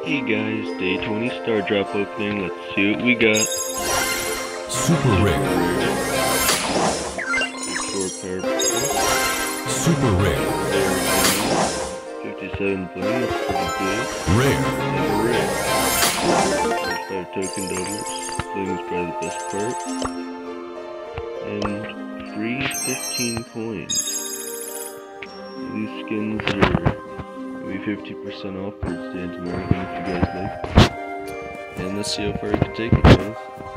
Hey guys, day 20 star drop opening. Let's see what we got. Super rare. 4 power. Super rare. 57 bling, that's pretty good. Rare. Never rare. 5 token doubles. Bling is probably the best part. And free 15 coins. These skins are maybe 50% off towards the end tomorrow if you guys like. And let's see how far we can take it, guys.